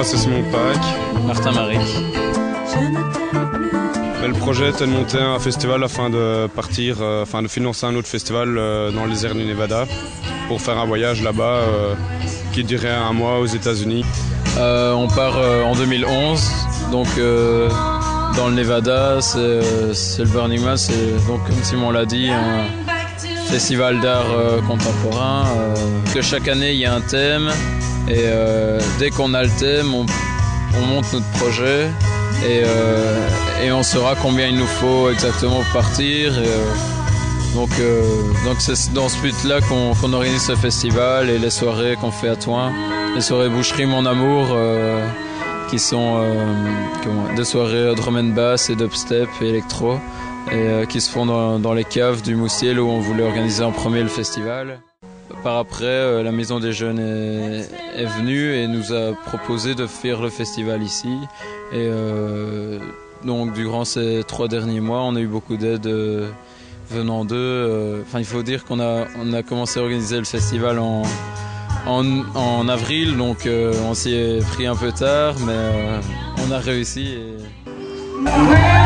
moi c'est Simon Pack. Martin Maric. Le projet était de monter un festival afin de de financer un autre festival dans les airs du Nevada pour faire un voyage là-bas qui durait un mois aux États-Unis. On part en 2011, donc dans le Nevada, c'est le Burning Man, c'est donc comme Simon l'a dit, un festival d'art contemporain. Que chaque année il y a un thème et dès qu'on a le thème, on monte notre projet et on saura combien il nous faut exactement pour partir. Donc c'est dans ce but-là qu'on organise ce festival et les soirées qu'on fait à Thoin, les soirées Boucherie Mon Amour, qui sont des soirées drum and bass et dubstep et électro, et qui se font dans les caves du Moussiel où on voulait organiser en premier le festival. Par après, la Maison des Jeunes est venue et nous a proposé de faire le festival ici. Et donc durant ces 3 derniers mois, on a eu beaucoup d'aide venant d'eux. Il faut dire qu'on a commencé à organiser le festival en avril, donc on s'y est pris un peu tard, mais on a réussi.